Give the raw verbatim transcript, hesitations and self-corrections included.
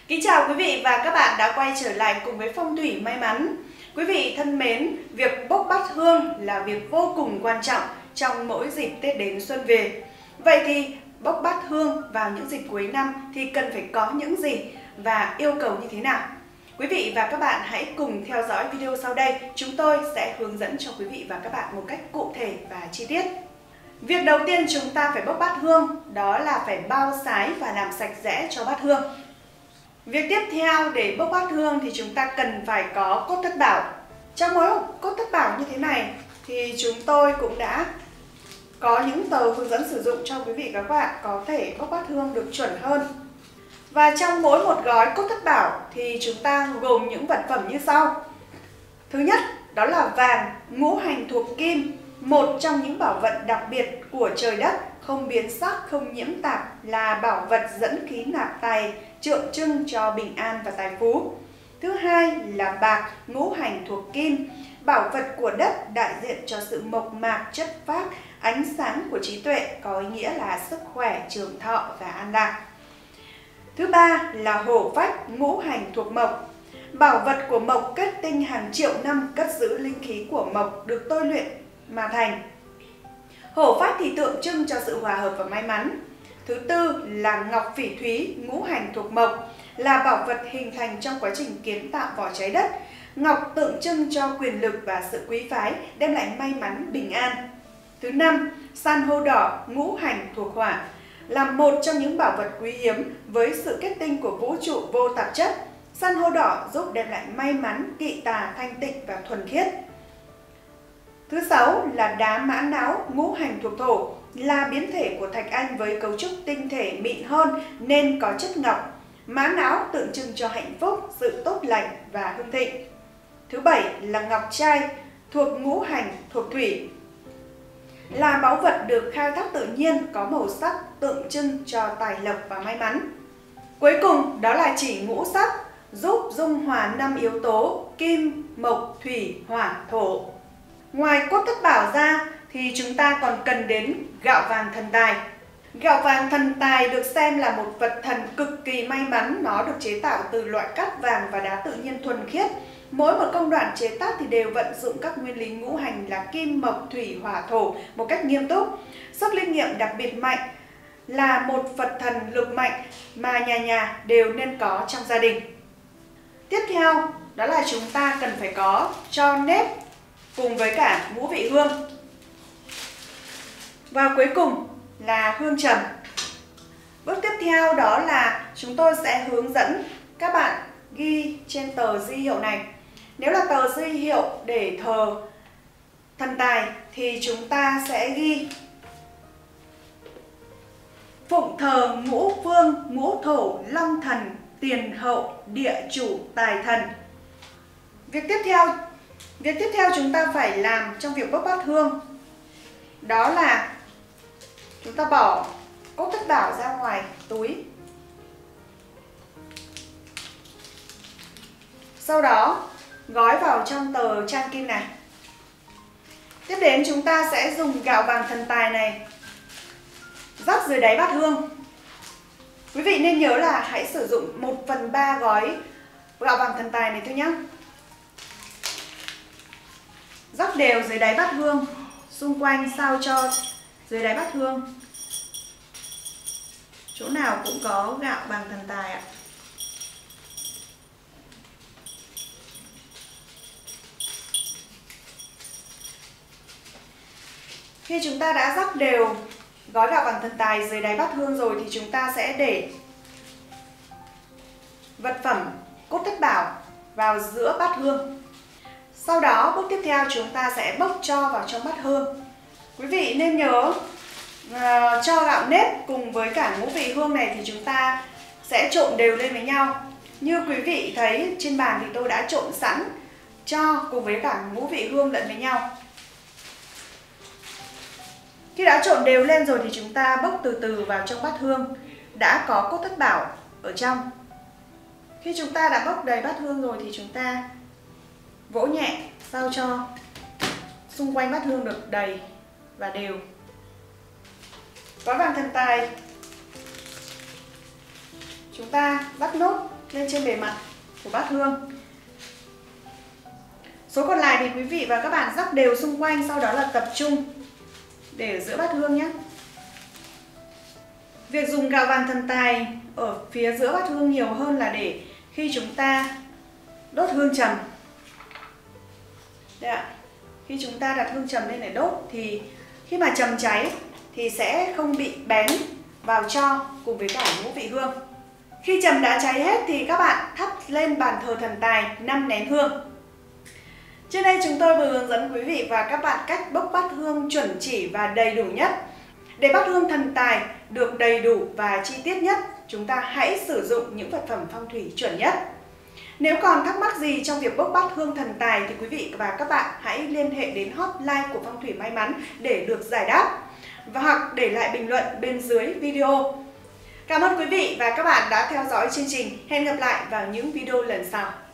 Kính chào quý vị và các bạn đã quay trở lại cùng với Phong thủy may mắn. Quý vị thân mến, việc bốc bát hương là việc vô cùng quan trọng trong mỗi dịp Tết đến xuân về. Vậy thì bốc bát hương vào những dịp cuối năm thì cần phải có những gì và yêu cầu như thế nào? Quý vị và các bạn hãy cùng theo dõi video sau đây, chúng tôi sẽ hướng dẫn cho quý vị và các bạn một cách cụ thể và chi tiết. Việc đầu tiên chúng ta phải bốc bát hương đó là phải bao sái và làm sạch sẽ cho bát hương. Việc tiếp theo để bốc bát hương thì chúng ta cần phải có cốt thất bảo. Trong mỗi hộp cốt thất bảo như thế này thì chúng tôi cũng đã có những tờ hướng dẫn sử dụng cho quý vị và các bạn có thể bốc bát hương được chuẩn hơn. Và trong mỗi một gói cốt thất bảo thì chúng ta gồm những vật phẩm như sau. Thứ nhất đó là vàng ngũ hành thuộc kim, một trong những bảo vật đặc biệt của trời đất, không biến sắc, không nhiễm tạp, là bảo vật dẫn khí nạp tài, tượng trưng cho bình an và tài phú. Thứ hai là bạc ngũ hành thuộc kim, bảo vật của đất, đại diện cho sự mộc mạc, chất phác, ánh sáng của trí tuệ, có ý nghĩa là sức khỏe, trường thọ và an lạc. Thứ ba là hổ phách ngũ hành thuộc mộc, bảo vật của mộc kết tinh hàng triệu năm, cất giữ linh khí của mộc được tôi luyện mà thành. Hổ phách thì tượng trưng cho sự hòa hợp và may mắn. Thứ tư là ngọc phỉ thúy ngũ hành thuộc mộc, là bảo vật hình thành trong quá trình kiến tạo vỏ trái đất. Ngọc tượng trưng cho quyền lực và sự quý phái, đem lại may mắn, bình an. Thứ năm, san hô đỏ ngũ hành thuộc hỏa, là một trong những bảo vật quý hiếm với sự kết tinh của vũ trụ vô tạp chất. San hô đỏ giúp đem lại may mắn, kỵ tà, thanh tịnh và thuần khiết. Thứ sáu là đá mã não ngũ hành thuộc thổ, là biến thể của thạch anh với cấu trúc tinh thể mịn hơn nên có chất ngọc. Mã não tượng trưng cho hạnh phúc, sự tốt lành và hưng thịnh. Thứ bảy là ngọc trai thuộc ngũ hành thuộc thủy, là báu vật được khai thác tự nhiên, có màu sắc tượng trưng cho tài lộc và may mắn. Cuối cùng đó là chỉ ngũ sắc, giúp dung hòa năm yếu tố kim, mộc, thủy, hỏa, thổ. Ngoài cốt thất bảo ra thì chúng ta còn cần đến gạo vàng thần tài. Gạo vàng thần tài được xem là một vật thần cực kỳ may mắn. Nó được chế tạo từ loại cát vàng và đá tự nhiên thuần khiết. Mỗi một công đoạn chế tác thì đều vận dụng các nguyên lý ngũ hành là kim, mộc, thủy, hỏa, thổ một cách nghiêm túc. Sức linh nghiệm đặc biệt mạnh, là một vật thần lực mạnh mà nhà nhà đều nên có trong gia đình. Tiếp theo đó là chúng ta cần phải có tro nếp cùng với cả ngũ vị hương. Và cuối cùng là hương trầm. Bước tiếp theo đó là chúng tôi sẽ hướng dẫn các bạn ghi trên tờ di hiệu này. Nếu là tờ di hiệu để thờ thần tài thì chúng ta sẽ ghi phụng thờ ngũ phương, ngũ thổ, long thần, tiền hậu, địa chủ, tài thần. Việc tiếp theo Việc tiếp theo chúng ta phải làm trong việc bốc bát hương đó là chúng ta bỏ cốt thất bảo ra ngoài túi. Sau đó gói vào trong tờ trang kim này. Tiếp đến chúng ta sẽ dùng gạo vàng thần tài này rắc dưới đáy bát hương. Quý vị nên nhớ là hãy sử dụng một phần ba gói gạo vàng thần tài này thôi nhé. Rắc đều dưới đáy bát hương, xung quanh sao cho dưới đáy bát hương chỗ nào cũng có gạo vàng thần tài ạ. Khi chúng ta đã rắc đều gói gạo vàng thần tài dưới đáy bát hương rồi thì chúng ta sẽ để vật phẩm cốt thất bảo vào giữa bát hương. Sau đó bước tiếp theo chúng ta sẽ bốc tro vào trong bát hương. Quý vị nên nhớ uh, cho gạo nếp cùng với cả ngũ vị hương này thì chúng ta sẽ trộn đều lên với nhau. Như quý vị thấy trên bàn thì tôi đã trộn sẵn tro cùng với cả ngũ vị hương lẫn với nhau. Khi đã trộn đều lên rồi thì chúng ta bốc từ từ vào trong bát hương đã có cốt thất bảo ở trong. Khi chúng ta đã bốc đầy bát hương rồi thì chúng ta vỗ nhẹ sao cho xung quanh bát hương được đầy và đều. Gói vàng thần tài chúng ta bắt nốt lên trên bề mặt của bát hương. Số còn lại thì quý vị và các bạn rắc đều xung quanh, sau đó là tập trung để ở giữa bát hương nhé. Việc dùng gạo vàng thần tài ở phía giữa bát hương nhiều hơn là để khi chúng ta đốt hương trầm. Đây ạ. Khi chúng ta đặt hương trầm lên để đốt thì khi mà trầm cháy thì sẽ không bị bén vào tro cùng với cả ngũ vị hương. Khi trầm đã cháy hết thì các bạn thắp lên bàn thờ thần tài năm nén hương. Trên đây chúng tôi vừa hướng dẫn quý vị và các bạn cách bốc bát hương chuẩn chỉ và đầy đủ nhất. Để bát hương thần tài được đầy đủ và chi tiết nhất, chúng ta hãy sử dụng những vật phẩm phong thủy chuẩn nhất. Nếu còn thắc mắc gì trong việc bốc bát hương thần tài thì quý vị và các bạn hãy liên hệ đến hotline của Phong thủy May mắn để được giải đáp, và hoặc để lại bình luận bên dưới video. Cảm ơn quý vị và các bạn đã theo dõi chương trình. Hẹn gặp lại vào những video lần sau.